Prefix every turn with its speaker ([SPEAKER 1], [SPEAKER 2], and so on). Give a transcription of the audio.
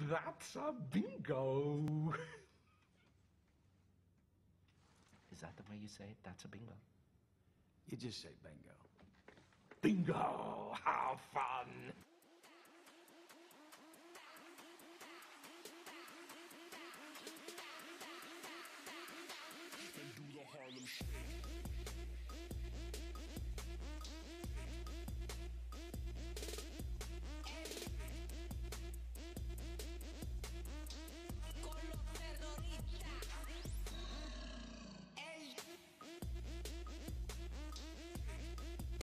[SPEAKER 1] That's a bingo.
[SPEAKER 2] Is that the way you say it? That's a bingo.
[SPEAKER 3] You just say bingo.
[SPEAKER 1] Bingo! How fun!